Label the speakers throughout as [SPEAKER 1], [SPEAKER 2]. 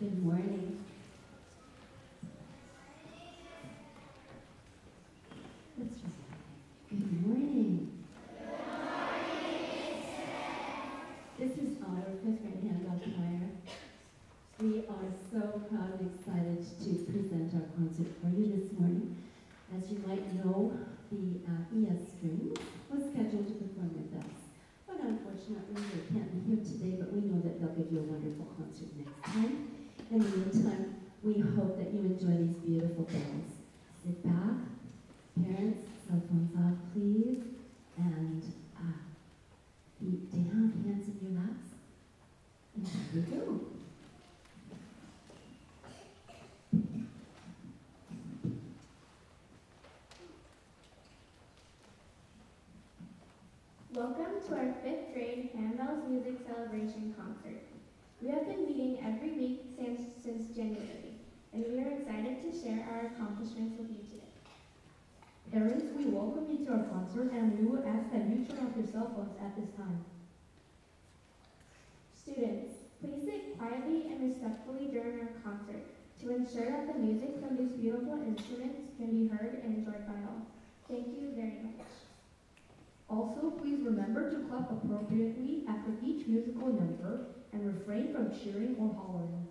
[SPEAKER 1] Good morning. Let's just good morning. This is our fifth grade handball choir. We are so proud and excited to present our concert for you this morning. As you might know, the ES Strings was scheduled to perform with us, but unfortunately they can't be here today, but we know that they'll give you a wonderful concert next time. In the meantime, we hope that you enjoy these beautiful bells. Sit back, parents, cell phones off please, and feet down, hands in your laps, and here we go.
[SPEAKER 2] Welcome to our 5th grade Handballs Music Celebration Concert. We have been meeting every week since January, and we are excited to share our accomplishments with you today.
[SPEAKER 3] Parents, we welcome you to our concert, and we will ask that you turn off your cell phones at this time.
[SPEAKER 2] Students, please sit quietly and respectfully during our concert to ensure that the music from these beautiful instruments can be heard and enjoyed by all. Thank you very much.
[SPEAKER 3] Also, please remember to clap appropriately after each musical number and refrain from cheering or hollering.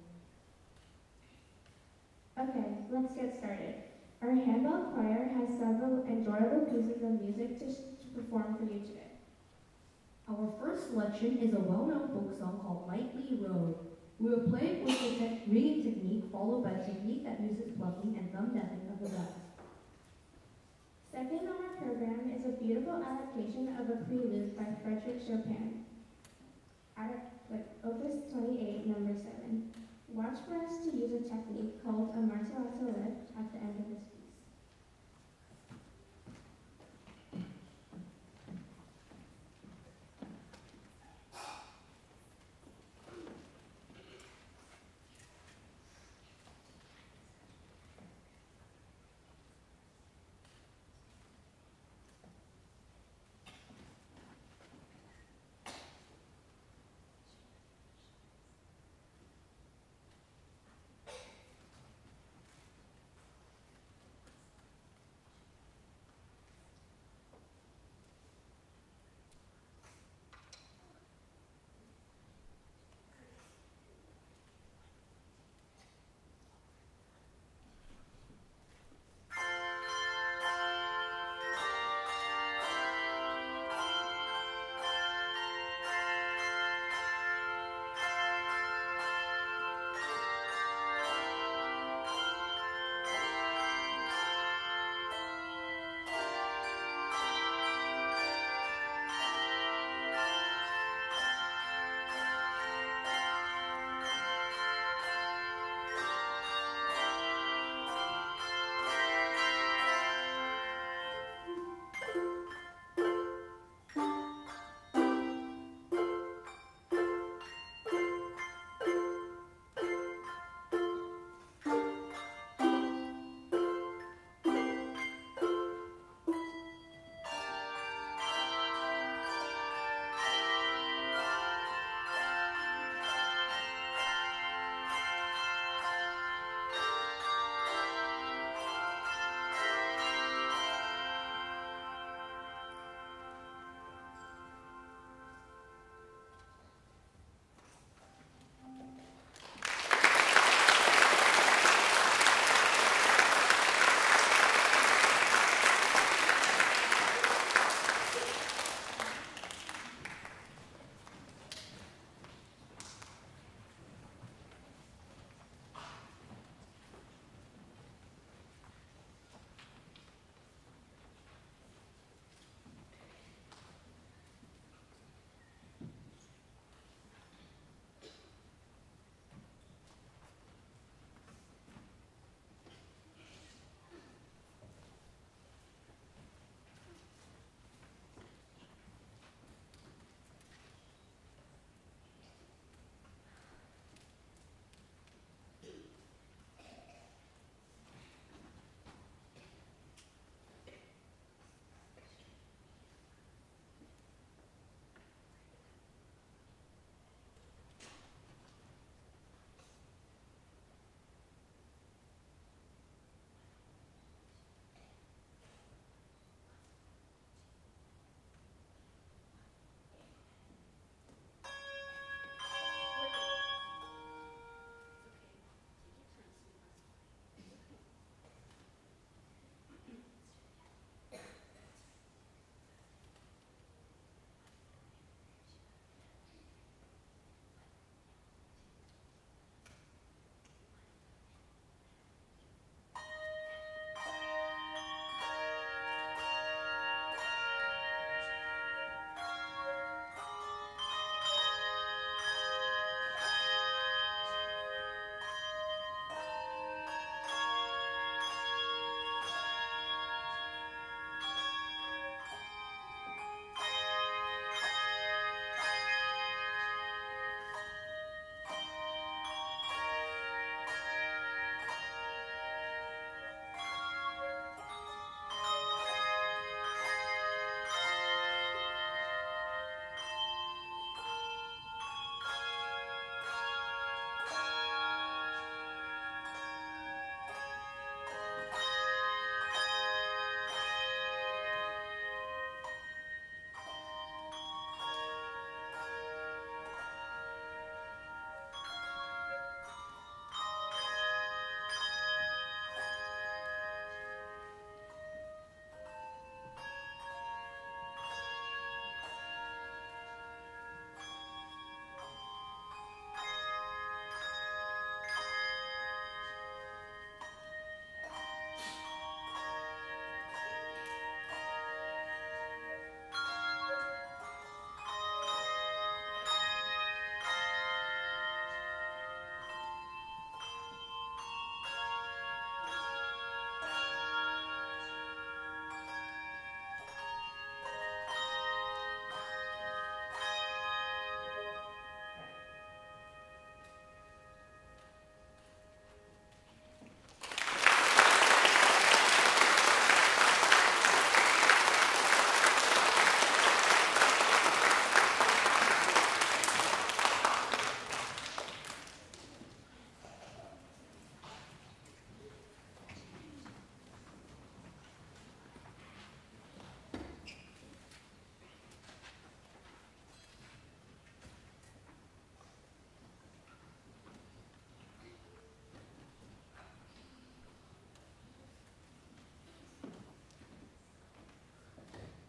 [SPEAKER 2] Okay, let's get started. Our handball choir has several enjoyable pieces of music to perform for you today.
[SPEAKER 3] Our first selection is a well-known folk song called Lightly Road. We will play it with a ringing technique followed by a technique that uses plucking and thumb tapping of the bells.
[SPEAKER 2] Second on our program is a beautiful adaptation of a prelude by Frederick Chopin, Opus 28, number 7. Watch for us to use a technique called a martellato lift at the end of this piece.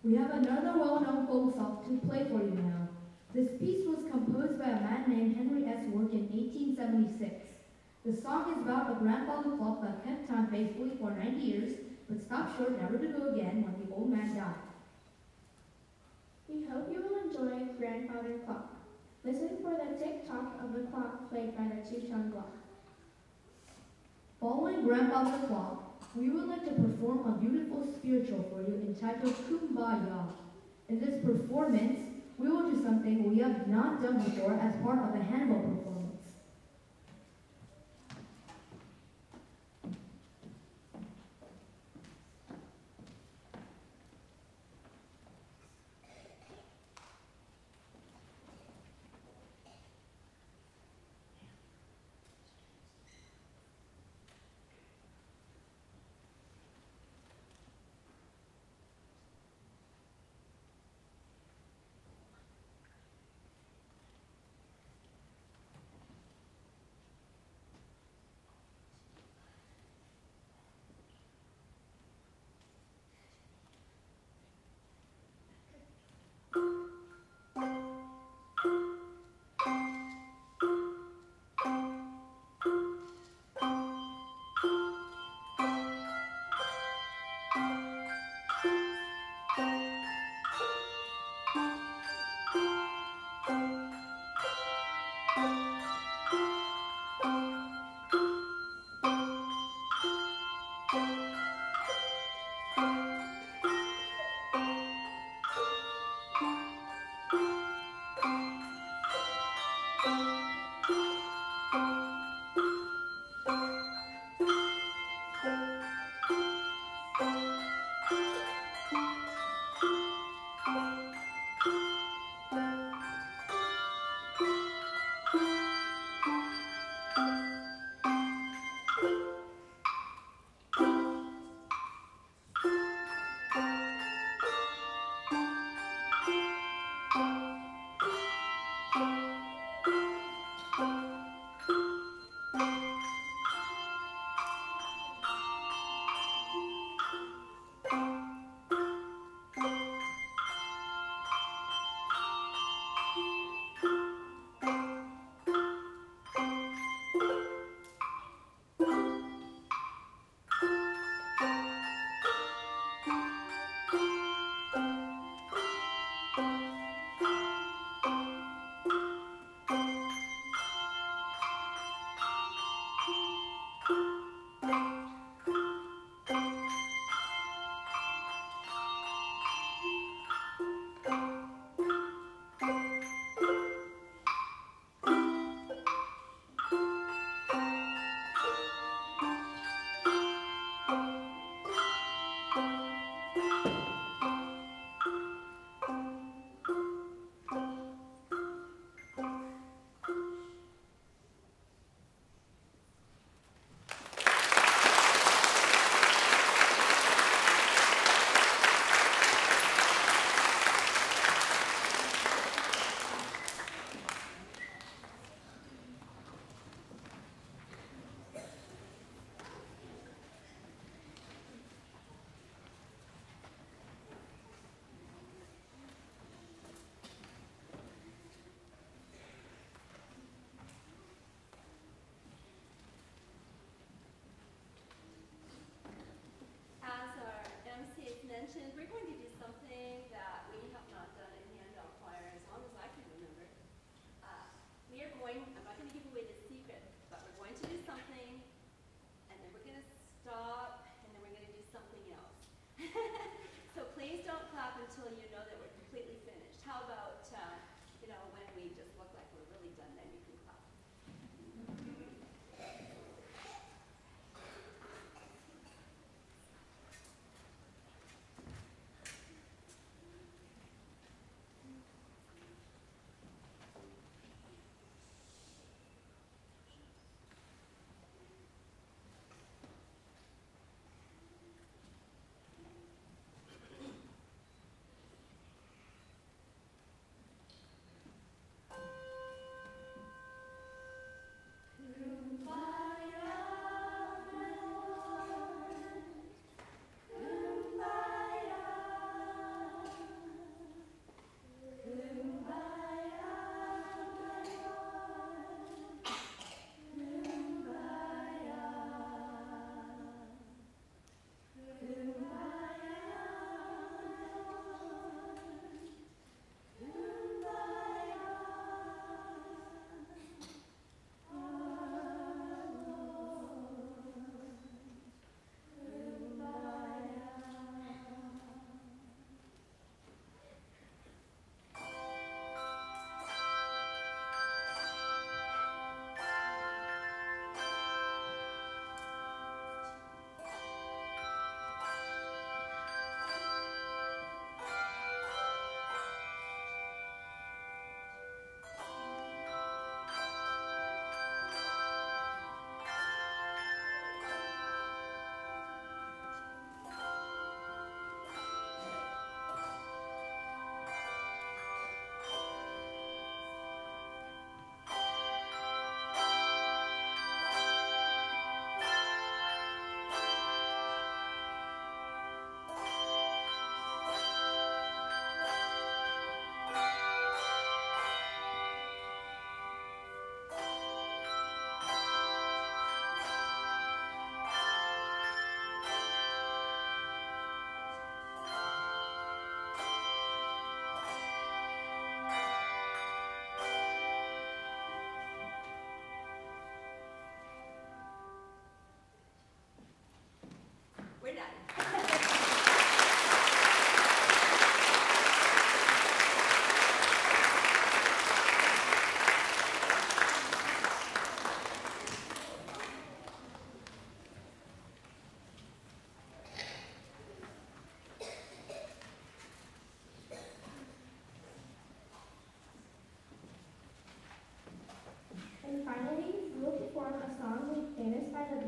[SPEAKER 3] We have another well-known folk song to play for you now. This piece was composed by a man named Henry S. Work in 1876. The song is about a grandfather clock that kept time faithfully for 90 years, but stopped short never to go again when the old man died.
[SPEAKER 2] We hope you will enjoy Grandfather Clock. Listen for the tick-tock of the clock played by the two-tone block.
[SPEAKER 3] Following Grandfather Clock, we would like to perform a beautiful spiritual for you entitled Kumbaya. In this performance, we will do something we have not done before as part of a handball performance.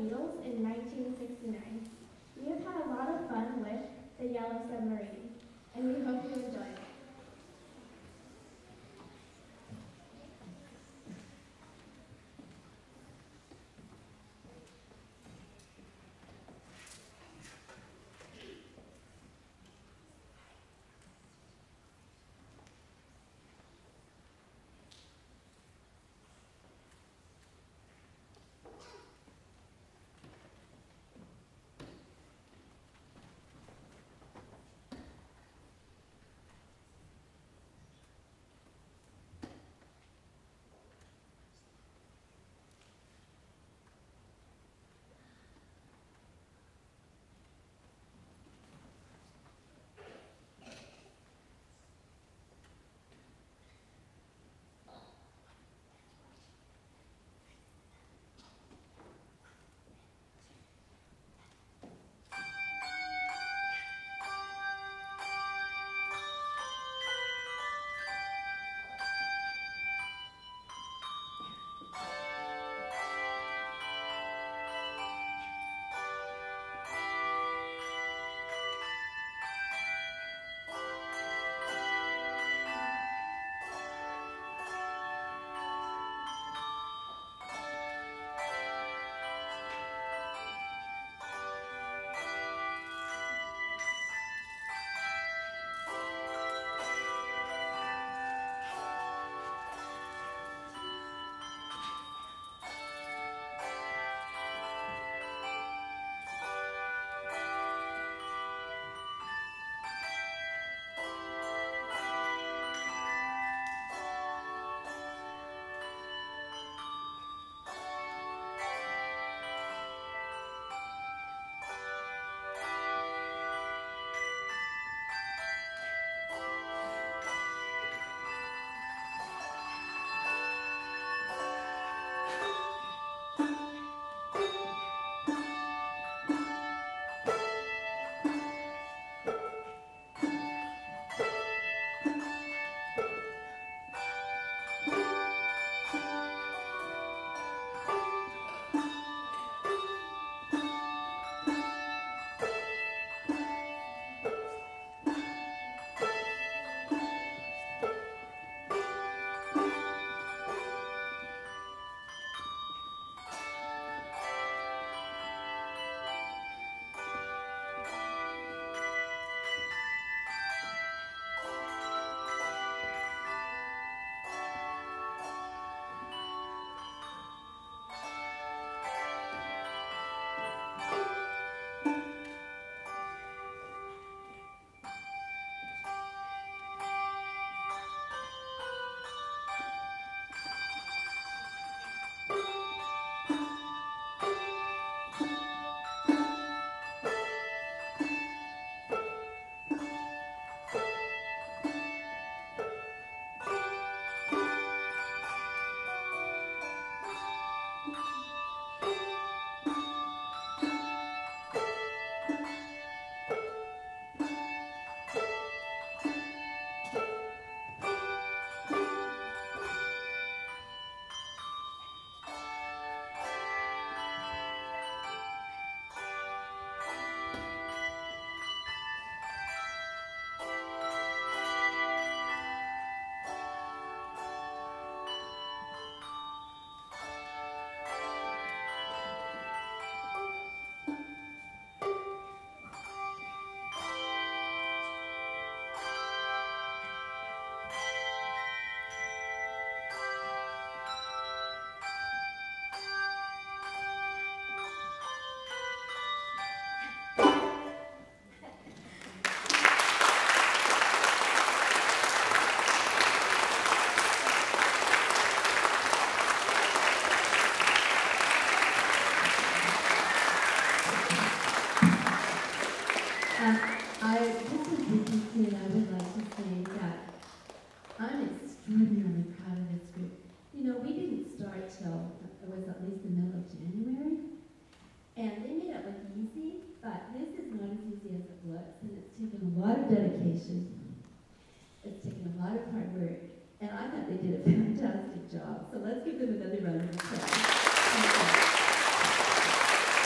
[SPEAKER 2] Beatles in 1969. We have had a lot of fun with the Yellow Submarine, and we hope you enjoy it.
[SPEAKER 1] dedication. It's taken a lot of hard work, and I thought they did a fantastic job. So let's give them another round of applause.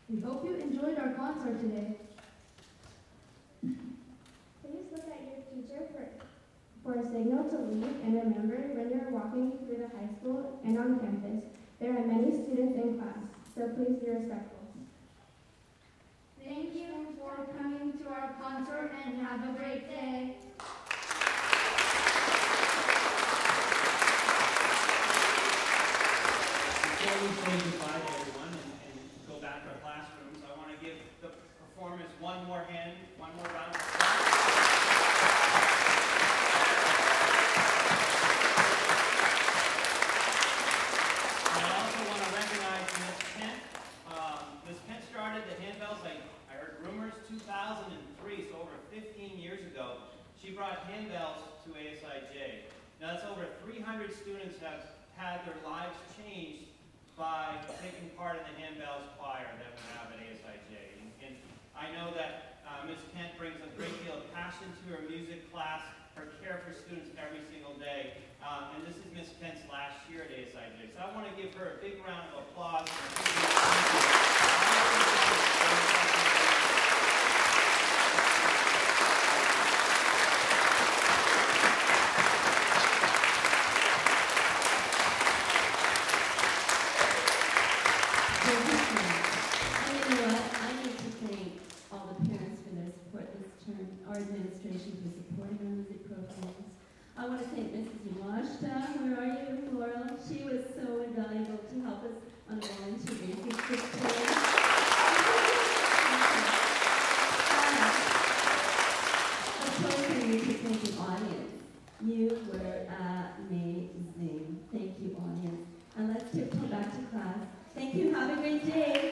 [SPEAKER 3] We hope you enjoyed our concert today.
[SPEAKER 2] Please look at your teacher for a signal to leave, and remember when you're walking through the high school and on campus, there are many students in class, so please be respectful.
[SPEAKER 3] Thank you for coming to our concert and have a great day.
[SPEAKER 4] Before we say goodbye to everyone and go back to our classrooms, I want to give the performers one more round of applause. And I also want to recognize Miss Kent. Miss Kent started the Handballs, I heard rumors, 2003, so over 15 years ago. She brought handbells to ASIJ. Now that's over 300 students have had their lives changed by taking part in the Handballs choir that we have at ASIJ. And I know that Ms. Kent brings a great deal of passion to her music class, her care for students every single day. And this is Ms. Kent's last year at ASIJ. So I want to give her a big round of applause.
[SPEAKER 1] Our administration for supporting our music programs. I want to thank Mrs. Yamashita. Where are you, Laurel? She was so invaluable to help us on a volunteer basis this term. Of course, I need to thank the audience. You were amazing. Thank you, audience. And let's tiptoe back to class. Thank you. Have a great day.